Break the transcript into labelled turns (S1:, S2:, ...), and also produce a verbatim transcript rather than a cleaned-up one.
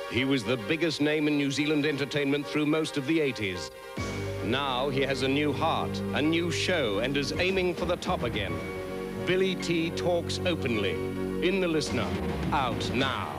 S1: He was the biggest name in New Zealand entertainment through most of the eighties. Now he has a new heart, a new show, and is aiming for the top again. Billy T talks openly. In the Listener, out now.